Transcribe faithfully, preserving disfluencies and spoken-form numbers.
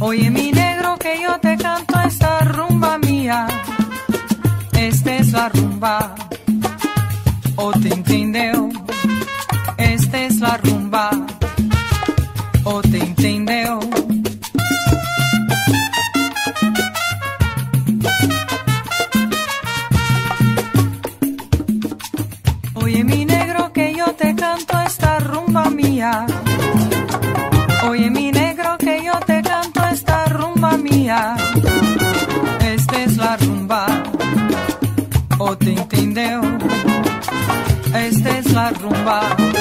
Oye mi negro que yo te canto esta rumba mía. Esta es la rumba, o te entendeu? Esta es la rumba, o te entendeu? Oye mi negro que yo te canto esta rumba mía. Oye mi negro que yo te canto esta rumba mía. Esta es la rumba, o te entendeu? Esta es la rumba.